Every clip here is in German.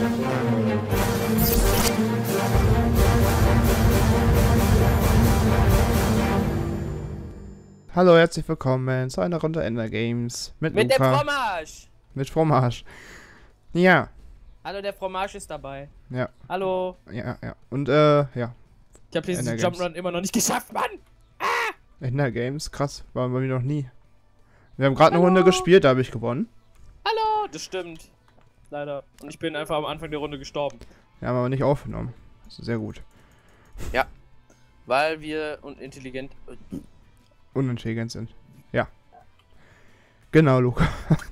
Hallo, herzlich willkommen zu einer Runde Ender Games mit Mit Luca. dem Fromage! Mit Fromage. Ja. Hallo, der Fromage ist dabei. Ja. Hallo. Ja. Und, ja. Ich hab diesen Ender Games. Jumprun immer noch nicht geschafft, Mann! Ender Games, krass. Waren bei mir noch nie. Wir haben gerade eine Runde gespielt, da habe ich gewonnen. Hallo! Das stimmt. Leider. Und ich bin einfach am Anfang der Runde gestorben. Wir haben aber nicht aufgenommen. Das ist sehr gut. Ja. Weil wir Unintelligent sind. Ja. Genau, Luca.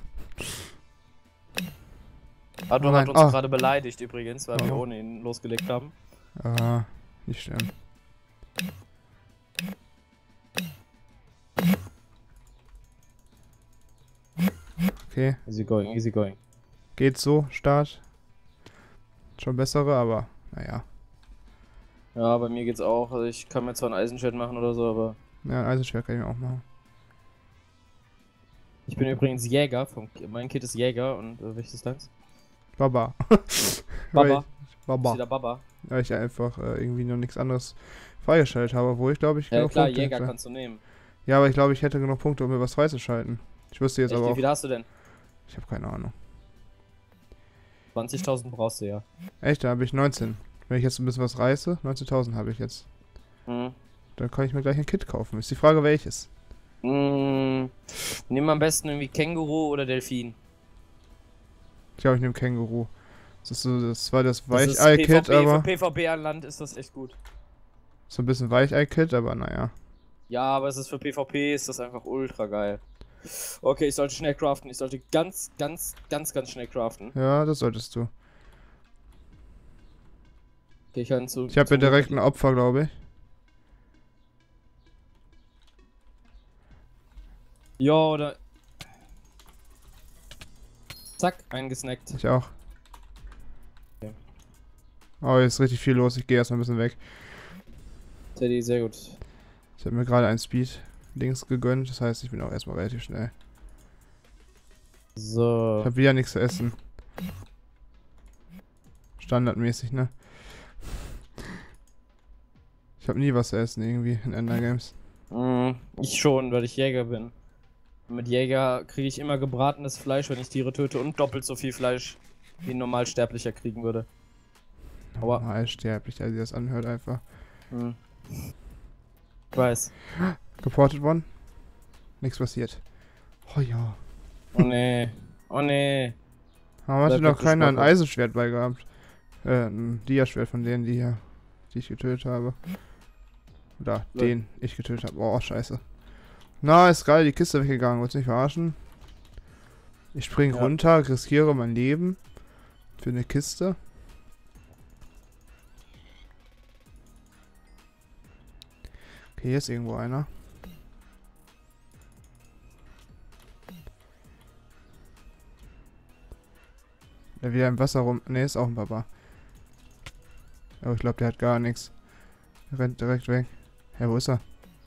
Arthur hat uns gerade beleidigt übrigens, weil wir Oh. ohne ihn losgelegt haben. Nicht schlimm. Okay. Easy going, easy going. Geht so, Start. Schon bessere, aber naja. Ja, bei mir geht's auch. Also ich kann mir zwar ein Eisenschwert machen oder so, aber... Ja, ein Eisenschwert kann ich mir auch machen. Ich bin übrigens Jäger. Mein Kit ist Jäger und welches ist deins? Baba. Baba. Baba. Ist wieder Baba. Weil ich einfach irgendwie noch nichts anderes freigeschaltet habe, wo ich glaube ich Ja genug klar, Punkte Jäger hätte. kannst du nehmen. Ja, aber ich glaube, ich hätte genug Punkte, um mir was freizuschalten. Ich wüsste jetzt Echt, aber wie auch... viel hast du denn? Ich habe keine Ahnung. 20.000 brauchst du ja. Echt, da habe ich 19. Wenn ich jetzt ein bisschen was reiße, 19.000 habe ich jetzt. Mhm. Dann kann ich mir gleich ein Kit kaufen. Ist die Frage, welches? Nimm am besten irgendwie Känguru oder Delfin. Ich glaube, ich nehme Känguru. Das ist so, das war das Das ist Weichei-Kit, PvP, aber... für PvP an Land ist das echt gut. So ein bisschen Weichei-Kit, aber naja. Ja, aber es ist für PvP ist das einfach ultra geil. Okay, ich sollte schnell craften. Ich sollte ganz schnell craften. Ja, das solltest du. Okay, ich kann zu... Ich habe mir direkt ein Opfer, glaube ich. Ja, oder... Zack, eingesnackt. Ich auch. Okay. Oh, jetzt ist richtig viel los. Ich gehe erstmal ein bisschen weg. Teddy, sehr gut. Ich habe mir gerade ein Speed-Dings gegönnt. Das heißt, ich bin auch erstmal relativ schnell. So. Ich habe wieder nichts zu essen. Standardmäßig, ne? Ich habe nie was zu essen irgendwie in Ender Games. Ich schon, weil ich Jäger bin. Und mit Jäger kriege ich immer gebratenes Fleisch, wenn ich Tiere töte und doppelt so viel Fleisch, wie ein Normalsterblicher kriegen würde. Aua. Normal sterblich, also das anhört einfach. Ich weiß. Geportet worden? Nichts passiert. Oh ja. Oh nee. Oh nee. Aber hat Da dir noch wird keiner ein gesprochen. Eisenschwert bei gehabt? Ein Dia-Schwert von denen, die ich getötet habe. Oder Ja. den ich getötet habe. Oh, scheiße. Na, ist gerade die Kiste weggegangen. Wolltest du mich verarschen? Ich spring Ja. runter, riskiere mein Leben. Für eine Kiste. Okay, hier ist irgendwo einer. Der wieder im Wasser rum. Ne, ist auch ein Papa. Aber ich glaube, der hat gar nichts. Der rennt direkt weg. Hä, wo ist er?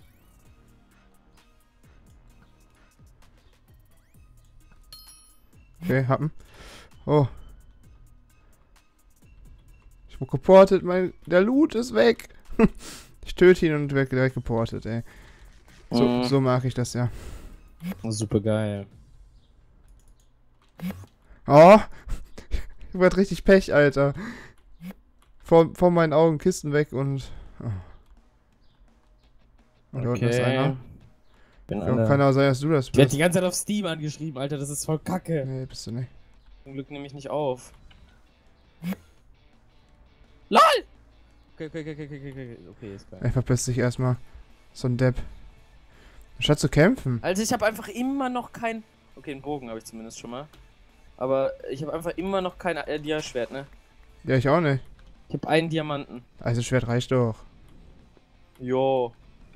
Okay, hab ihn. Oh. Ich wurde geportet, der Loot ist weg. Ich töte ihn und werde direkt geportet, ey. So mag ich das ja. Super geil. Oh! Ich werd richtig Pech, Alter. Vor meinen Augen Kisten weg und... Oh. Und da unten ist einer. Kann auch sein, dass du das Ich werde bist. die ganze Zeit auf Steam angeschrieben, Alter, das ist voll kacke. Nee, bist du nicht. Zum Glück nehme ich nicht auf. LOL! Okay, ist geil. Er verpisst sich erstmal. So ein Depp. Statt zu kämpfen. Also ich habe einfach immer noch kein... Okay, einen Bogen habe ich zumindest schon mal. Aber ich habe einfach immer noch kein Dia-Schwert, ne? Ja, ich auch nicht. Ich habe einen Diamanten. Also Schwert reicht doch. Jo.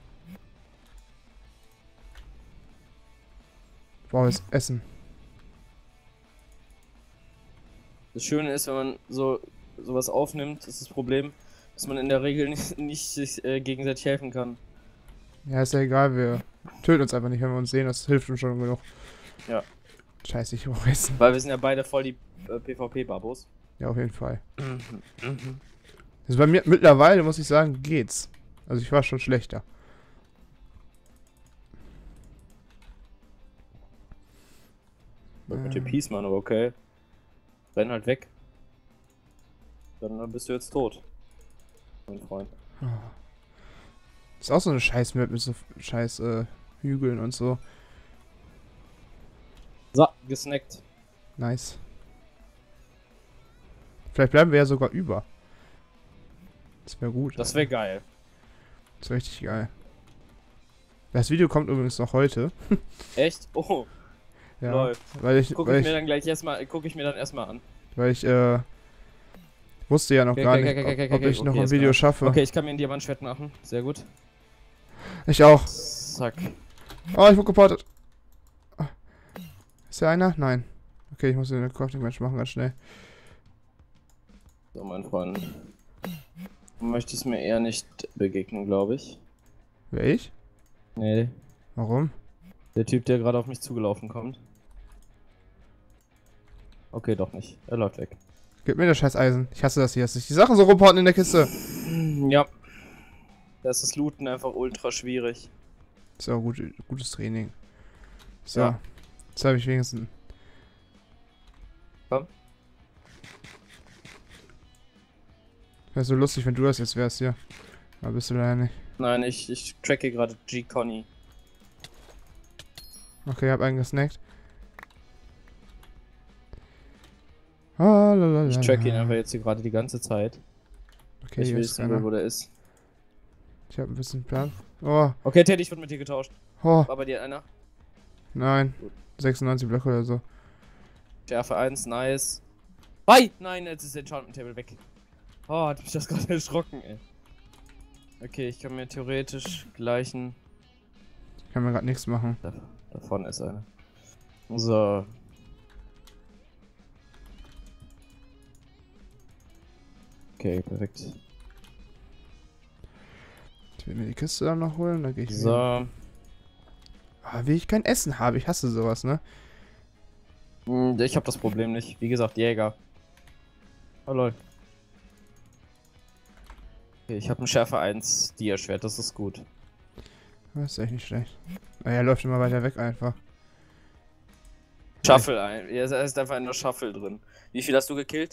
Brauches Essen. Das Schöne ist, wenn man sowas aufnimmt, ist das Problem, dass man in der Regel nicht sich gegenseitig helfen kann. Ja, ist ja egal, wir töten uns einfach nicht, wenn wir uns sehen, das hilft uns schon genug. Ja. Scheiße, ich brauche Essen. Weil wir sind ja beide voll die PvP-Babos. Ja, auf jeden Fall. Mhm. Das ist bei mir mittlerweile, muss ich sagen, geht's. Also ich war schon schlechter. Mit dem Peace, Mann, aber okay. Renn halt weg. Dann bist du jetzt tot. Mein Freund. Ist auch so eine scheiß Map mit so scheiß Hügeln und so. So, gesnackt. Nice. Vielleicht bleiben wir ja sogar über. Das wäre gut. Das wäre geil. Das wäre richtig geil. Das Video kommt übrigens noch heute. Echt? Oh, Ja. läuft. Weil ich, Guck ich mir dann erstmal an. weil ich wusste ja noch Okay, gar okay, nicht, okay, ob ich noch okay, ein ist Video klar. schaffe. Okay, ich kann mir ein Diamantschwert machen. Sehr gut. Ich auch. Zack. Oh, ich wurde geportet. Ist hier einer? Nein. Okay, ich muss den Crafting Match machen, ganz schnell. So, mein Freund. Du möchtest mir eher nicht begegnen, glaube ich. Wer, ich? Nee. Warum? Der Typ, der gerade auf mich zugelaufen kommt. Okay, doch nicht. Er läuft weg. Gib mir das scheiß Eisen. Ich hasse das hier, dass sich die Sachen so rumporten in der Kiste. Ja. Da ist das Looten einfach ultra schwierig. Ist auch gutes Training. So. Ja. Jetzt habe ich wenigstens. Komm. Wäre so lustig, wenn du das jetzt wärst hier. Aber bist du leider nicht. Nein, ich tracke gerade G-Conny. Okay, hab einen gesnackt. Ah, lalalala. Ich track ihn einfach jetzt hier gerade die ganze Zeit. Okay, Ich hier will ist wissen, einer. wo der ist. Ich hab ein bisschen Plan. Oh, Okay, Teddy, ich wurde mit dir getauscht. oh, War bei dir einer? nein. Gut. 96 Blöcke oder so. Schärfe 1, nice. Bei! Nein, jetzt ist der Enchantment Table weg. Oh, hat mich das gerade erschrocken, ey. Okay, ich kann mir theoretisch gleichen. Ich kann mir gerade nichts machen. Da vorne ist einer. So. Okay, perfekt. Ich will mir die Kiste dann noch holen, dann gehe ich wieder. So. Ah, wie ich kein Essen habe. Ich hasse sowas, ne? Ich habe das Problem nicht. Wie gesagt, Jäger. Oh lol. Okay, ich habe ein Schärfe 1 Dia-Schwert, das ist gut. Das ist echt nicht schlecht. Ah, er läuft immer weiter weg einfach. Shuffle ein. Ja, da ist einfach in der Shuffle drin. Wie viel hast du gekillt?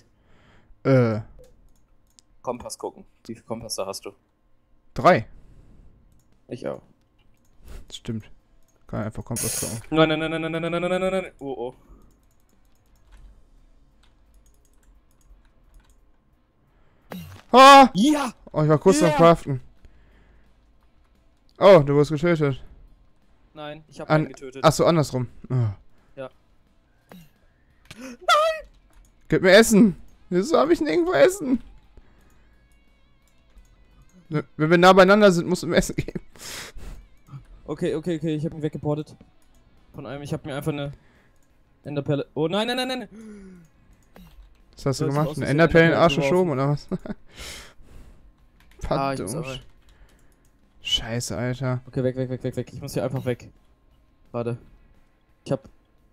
Kompass gucken. Wie viel Kompass da hast du? 3. Ich auch. Das stimmt. Kann einfach Kompass gucken. Nein, nein, nein, nein, nein, nein, nein, nein, nein, nein. Oh, oh. Ah! Ja! Oh, ich war kurz Ja! am Craften. Oh, du wurdest getötet. Nein, ich habe einen getötet. Achso, andersrum. Oh. Ja. Gib mir Essen. Wieso habe ich nirgendwo Essen? Wenn wir nah beieinander sind, musst du mir Essen geben. Okay, okay, okay, ich habe ihn weggeportet. Von einem, ich habe mir einfach eine Enderperle. Oh nein, nein, nein, nein! Was hast du Du hast gemacht? aus Eine Versehen Enderperle in den Arsch Enderperle geschoben oder was? Ich muss Verdammt. aber. Scheiße, Alter. Okay, weg, weg, weg, weg, weg. Ich muss hier einfach weg. Warte. Ich hab.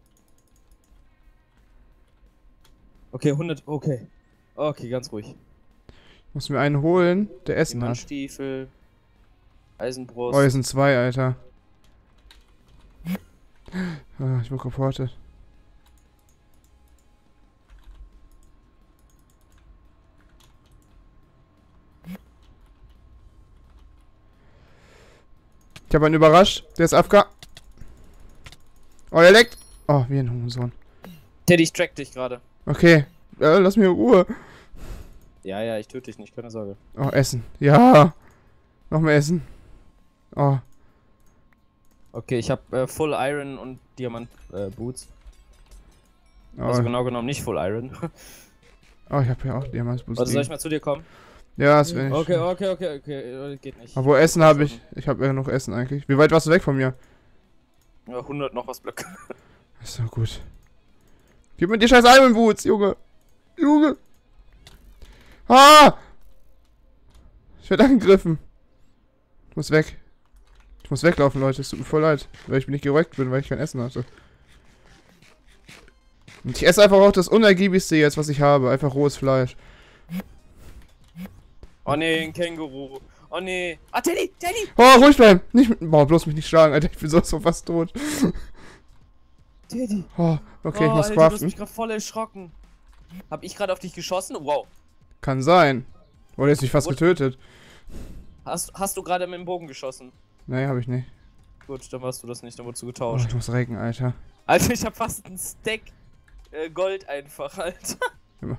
Okay, 100. Okay. Okay, ganz ruhig. Ich muss mir einen holen, der Essen hat. Stiefel. Eisenbrust. Oh, hier sind 2, Alter. Ah, ich wurde reportet. Ich habe einen überrascht. Der ist AFK. Oh, er leckt. Oh, wie ein Hurensohn. Teddy, ich track dich gerade. Okay. Lass mir in Ruhe. Ja, ja, ich töte dich nicht, keine Sorge. Oh, Essen. Ja. Noch mehr Essen. Oh. Okay, ich habe Full Iron und Diamant Boots. Oh, Also genau genommen nicht Full Iron. oh ich habe ja auch Diamantsboost. Warte, soll ich mal zu dir kommen? Ja, das wäre nicht. Okay, okay, okay, okay, geht nicht. Obwohl Essen habe ich. Ich habe ja genug Essen eigentlich. Wie weit warst du weg von mir? Ja, 100 noch was Blöcke. Ist doch gut. Gib mir die scheiß Iron Boots, Junge. Junge. Ah! Ich werde angegriffen. Ich muss weg. Ich muss weglaufen, Leute. Es tut mir voll leid. Weil ich nicht gerückt bin, weil ich kein Essen hatte. Und ich esse einfach auch das unergiebigste jetzt, was ich habe. Einfach rohes Fleisch. Oh nee, ein Känguru. Oh nee. Ah, Teddy! Oh, ruhig bleiben! Nicht, boah, bloß mich nicht schlagen, Alter. Ich bin so fast tot. Teddy. Oh, okay, ich muss Alter, du hast craften. mich gerade voll erschrocken. Hab ich gerade auf dich geschossen? Wow. Kann sein. Oder jetzt mich fast getötet. Hast du gerade mit dem Bogen geschossen? Nee, hab ich nicht. Gut, dann warst du das nicht, dann wurdest du Oh, getauscht. ich muss recken, Alter. Alter, ich hab fast einen Stack Gold einfach, Alter. Immer.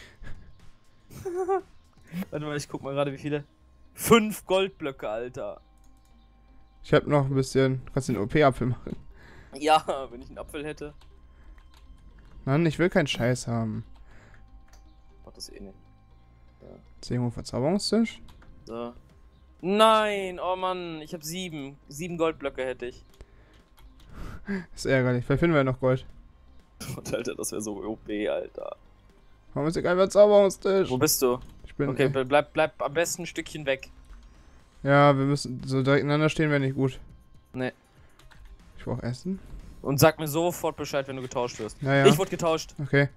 Warte mal, ich guck mal gerade, wie viele. 5 Goldblöcke, Alter. Ich hab noch ein bisschen. Kannst du den OP-Apfel machen? Ja, wenn ich einen Apfel hätte. Mann, ich will keinen Scheiß haben. Mach das eh nicht. Ist irgendwo ein Verzauberungstisch? So. Nein, oh Mann, ich hab 7. 7 Goldblöcke hätte ich. Ist ärgerlich. Vielleicht finden wir ja noch Gold. Und Alter, das wäre so OP, Alter. Warum ist hier kein Verzauberungstisch? Wo bist du? Ich bin. Okay, bleib am besten ein Stückchen weg. Ja, wir müssen. So direkt ineinander stehen wäre nicht gut. Nee. Ich brauch Essen. Und sag mir sofort Bescheid, wenn du getauscht wirst. Ja, ja. Ich wurde getauscht. Okay.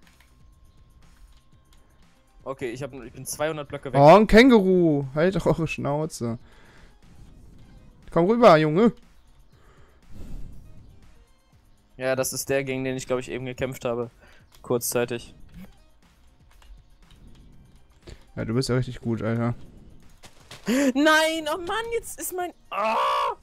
Okay, ich bin 200 Blöcke weg. Oh, ein Känguru. Halt doch eure Schnauze. Komm rüber, Junge. Ja, das ist der, gegen den ich, glaube ich, eben gekämpft habe. Kurzzeitig. Ja, du bist ja richtig gut, Alter. Nein, oh Mann, jetzt ist mein... Ah!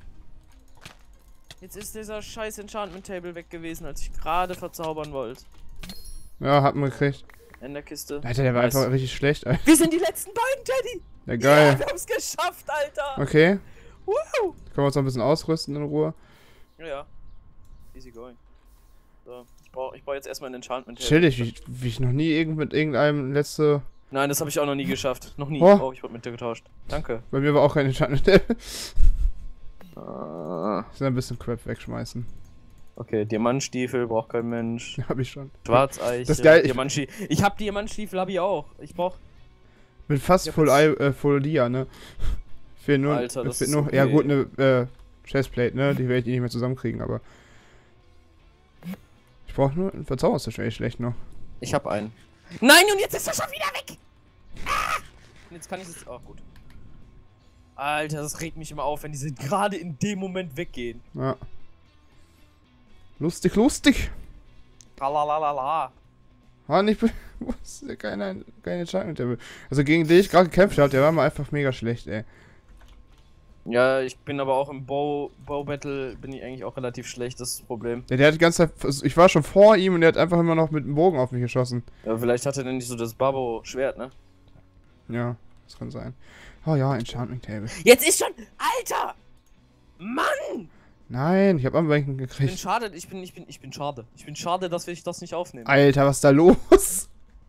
Jetzt ist dieser scheiß Enchantment Table weg gewesen, als ich gerade verzaubern wollte. Ja, hat man gekriegt. Enderkiste. Alter, der war Nice. einfach richtig schlecht, Alter. Wir sind die letzten beiden, Teddy! Ja, geil. Ja, wir haben's geschafft, Alter! Okay. Woo! Können wir uns noch ein bisschen ausrüsten in Ruhe? Ja. Easy going. So, ich brauch jetzt erstmal ein Enchantment Table. Chillig, wie ich noch nie mit irgendeinem letzte... Nein, das habe ich auch noch nie geschafft. Noch nie. Oh. Oh, ich wurde mit dir getauscht. Danke. Bei mir war auch kein Enchantment. Ah. Ich soll ein bisschen Crap wegschmeißen. Okay, Diamantstiefel braucht kein Mensch. Hab ich schon. Schwarzeiche. Das ist geil, Diamantstiefel. Ich hab Diamantstiefel, hab ich auch. Ich brauch. Bin fast Ja, Full Dia, ne? Fehlt nur, Alter, das fehlt ist nur okay. ja gut, eine Chestplate, ne? Die werde ich nicht mehr zusammenkriegen, aber... Ich brauche nur einen Verzauberungstisch, wäre schlecht noch. Ich hab einen. Nein, und jetzt ist er schon wieder weg! Ah! Und jetzt kann ich es. Oh, gut. Alter, das regt mich immer auf, wenn diese gerade in dem Moment weggehen. Ja. Lustig, lustig! Tralalala. Ah, nicht... keine Enchantment Table. Also gegen den ich gerade gekämpft habe, der war mal einfach mega schlecht, ey. Ja, ich bin aber auch im Bow Battle bin ich eigentlich auch relativ schlecht, das ist das Problem. Ja, der hat die ganze Zeit... Ich war schon vor ihm und der hat einfach immer noch mit dem Bogen auf mich geschossen. Ja, vielleicht hat er denn nicht so das Babo-Schwert, ne? Ja, das kann sein. Oh ja, Enchantment Table. Jetzt ist schon. Alter! Mann! Nein, ich habe Anwenden Ich bin gekriegt. schade, ich bin schade. Ich bin schade, dass wir das nicht aufnehmen. Alter, was ist da los?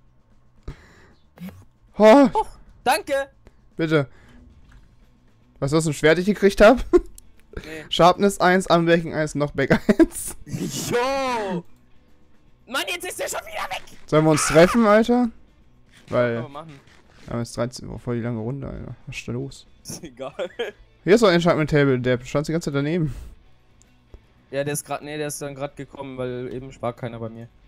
Oh, Oh, danke! bitte. Weißt du, was für ein Schwert ich gekriegt habe? Nee. Sharpness 1, Unbreaking 1, Knockback 1. Yo! Mann, jetzt ist der schon wieder weg! Sollen wir uns treffen, Alter? Weil, Können wir machen. ja, es ist 13 Uhr, voll die lange Runde, Alter. Was ist da los? Ist egal. Hier ist doch ein Enchantment Table, der stand die ganze Zeit daneben. Ja, der ist gerade, nee, der ist dann gerade gekommen, weil eben war keiner bei mir.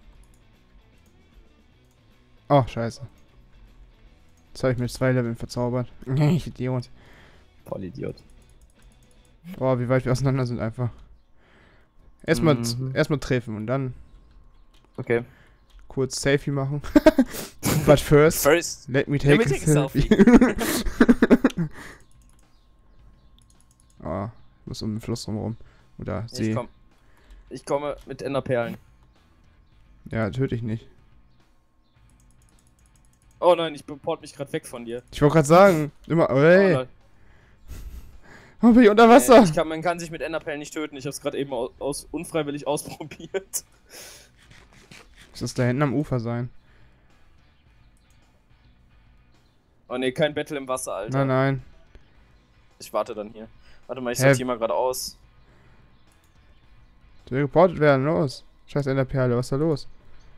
Oh, scheiße. Jetzt habe ich mit 2 Leveln verzaubert. Ich Idiot. Voll Idiot. Boah, wie weit wir auseinander sind einfach. Erstmal erstmal treffen und dann Okay. kurz Selfie machen. But first, First. let me take a selfie. Oh, ich muss um den Fluss drumherum. Oder See. Ich komme mit Enderperlen. Ja, töte ich nicht. Oh nein, ich port mich gerade weg von dir. Ich wollte gerade sagen, immer, Oh, ey, nein. oh, bin ich unter Wasser? Man kann sich mit Enderperlen nicht töten. Ich habe es gerade eben unfreiwillig ausprobiert. Muss das da hinten am Ufer sein? Oh ne, kein Battle im Wasser, Alter. Nein, nein. Ich warte dann hier. Warte mal, ich Hä? sortiere mal gerade aus. Du will geportet werden, los. Scheiß Enderperle, was ist da los?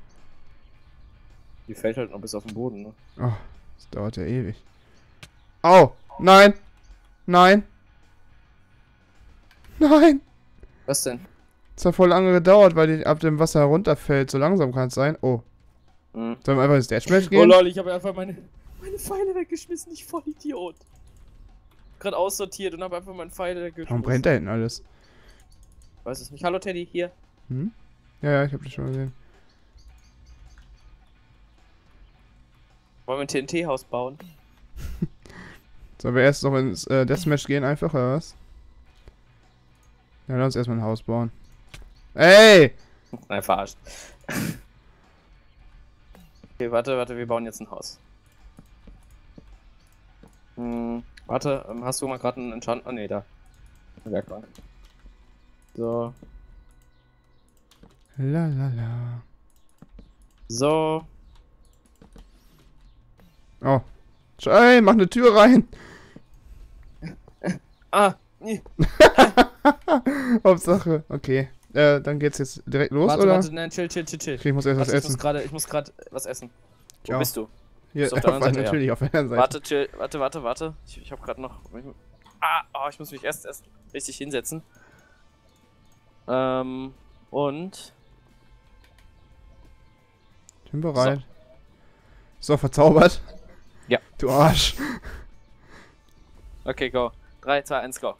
Die fällt halt noch bis auf den Boden, ne? Oh, das dauert ja ewig. Au! Nein! Nein! Nein! Was denn? Das hat voll lange gedauert, weil die ab dem Wasser runterfällt. So langsam kann es sein. Oh. Mhm. Sollen wir einfach ins Deathmatch Oh gehen? lol, ich habe einfach meine Pfeile weggeschmissen, ich voll Idiot. Gerade aussortiert und habe einfach meine Pfeile weggeschmissen. Warum brennt da hinten alles? Weiß es nicht. Hallo Teddy, hier. Hm? Ja, ich hab das schon gesehen. Wollen wir ein TNT-Haus bauen? Sollen wir erst noch ins Deathmatch gehen einfach, oder was? Ja, lass uns erstmal ein Haus bauen. Ey! Nein, verarscht. Okay, warte, wir bauen jetzt ein Haus. Warte, hast du mal gerade einen Enchant? Ah, ne, da. Eine Werkbank. So. Lalala. So. Oh. Ey, mach eine Tür rein! Ah! Nee. Hauptsache. Okay. Dann geht's jetzt direkt los, Warte, oder? warte, nein, chill. Okay, ich muss erst was Warte, essen. ich muss gerade was essen. Wo Ja. bist du? Hier, Bist du auf der anderen Seite? natürlich, auf der anderen Seite. Warte, chill. Warte. Ich hab gerade noch. Ich muss mich erst richtig hinsetzen. Und. Ich bin bereit. So, verzaubert? Ja. Du Arsch. Okay, go. 3, 2, 1, go.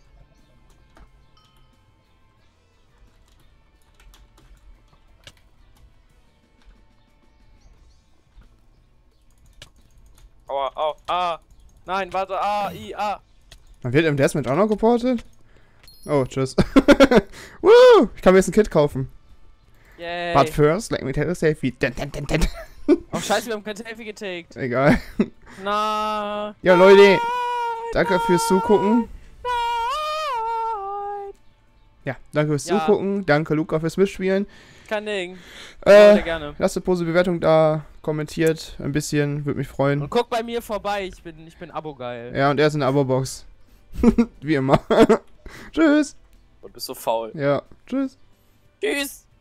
Aua. Nein, warte, Man wird im Deathmatch auch noch geportet? Oh, tschüss. Woo! Ich kann mir jetzt ein Kit kaufen. Yay. But first, let me tell you selfie. Oh, scheiße, wir haben kein Selfie getaked. Egal. Na. Ja, Leute. Danke fürs Zugucken. Nein. Ja, danke fürs Ja. Zugucken. Danke, Luca, fürs Mitspielen. Kein Ding. Sehr gerne. Lasst eine positive Bewertung da. Kommentiert ein bisschen. Würde mich freuen. Und guck bei mir vorbei, ich bin Abo-geil. Ja, und er ist in der Abo-Box. Wie immer. Tschüss. Und bist so faul. Ja, tschüss. Tschüss.